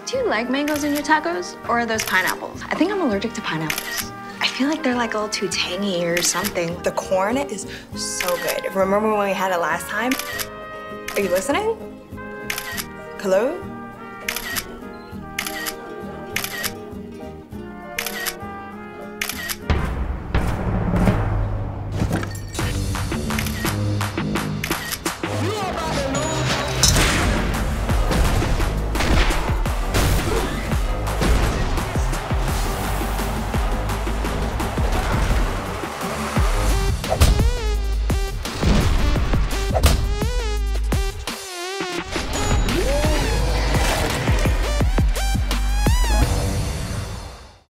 Do you like mangoes in your tacos, or are those pineapples? I think I'm allergic to pineapples. I feel like they're like a little too tangy or something. The corn is so good. Remember when we had it last time? Are you listening? Hello?